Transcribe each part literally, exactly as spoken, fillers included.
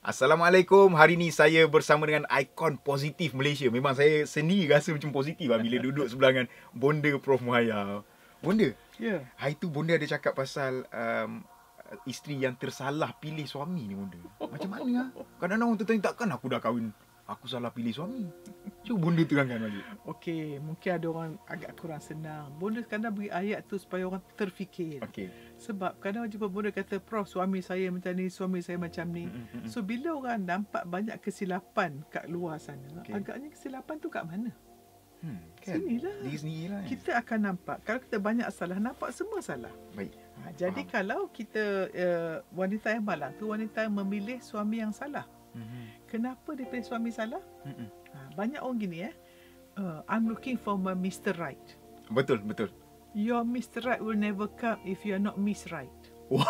Assalamualaikum. Hari ni saya bersama dengan ikon positif Malaysia. Memang saya sendiri rasa macam positif lah bila duduk sebelah dengan Bonda Prof Muhayya. Bonda, ya. Hari tu Bonda ada cakap pasal um, isteri yang tersalah pilih suami ni, Bonda. Macam mana lah? Kadang-kadang orang tertanya, takkan aku dah kahwin, aku salah pilih suami. Cuba Bonda terangkan balik. Okey, mungkin ada orang agak kurang senang. Bonda kadang beri ayat tu supaya orang terfikir. Okey. Sebab kadang jumpa Bonda kata, Prof, suami saya macam ni, suami saya macam ni. Mm-mm. So, bila orang nampak banyak kesilapan kat luar sana, Okey. agaknya kesilapan tu kat mana? Hmm, kan? Sinilah. Diri sendirilah. Kan? Kita akan nampak. Kalau kita banyak salah, nampak semua salah. Baik. Ha, jadi Faham. kalau kita, uh, wanita yang malang tu, wanita yang memilih suami yang salah. Mm-hmm. Kenapa dia pilih suami salah? Mm-mm. Ha, banyak orang gini eh. Uh, I'm looking for my Mister Right. Betul, betul. Your Mister Right will never come if you are not Miss Right. Wow.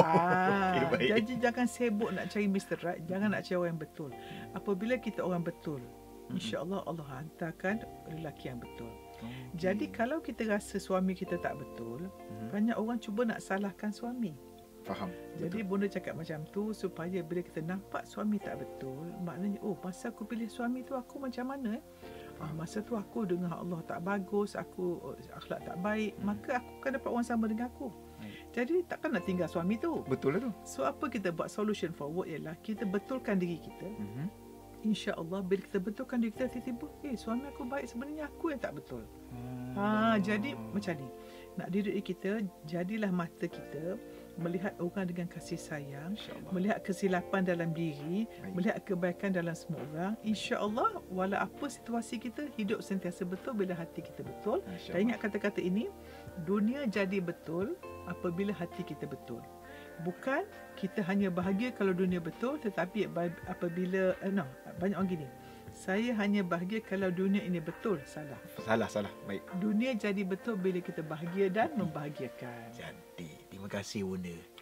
Ah, Okey, baik. jadi jangan sibuk nak cari Mister Right, jangan nak cari orang yang betul. Apabila kita orang betul, insya-Allah Allah hantarkan lelaki yang betul. Okay. Jadi kalau kita rasa suami kita tak betul, Mhm. banyak orang cuba nak salahkan suami. Faham. Jadi Bonda cakap macam tu supaya bila kita nampak suami tak betul, maknanya oh masa aku pilih suami tu aku macam mana eh? Ah, masa tu aku dengan Allah tak bagus, aku oh, akhlak tak baik, Hmm. maka aku akan dapat orang sama dengan aku. Hmm. Jadi takkan nak tinggal suami tu. Betul lah tu. So apa kita buat solution forward ialah kita betulkan diri kita. Mhm. Insya-Allah bila kita betulkan diri kita, tiba-tiba eh suami aku baik, sebenarnya aku yang tak betul. Hmm. Ha, jadi macam ni. Nak didik kita, jadilah mata kita melihat orang dengan kasih sayang, InsyaAllah. melihat kesilapan dalam diri, Baik. melihat kebaikan dalam semua orang. Insya-Allah walau apa situasi kita, hidup sentiasa betul bila hati kita betul. InsyaAllah. Dan ingat kata-kata ini, dunia jadi betul apabila hati kita betul. Bukan kita hanya bahagia kalau dunia betul, tetapi apabila eh, no, banyak orang gini. Saya hanya bahagia kalau dunia ini betul. Salah. Salah, salah. Baik. Dunia jadi betul bila kita bahagia dan membahagiakan. Jadi, terima kasih Bonda.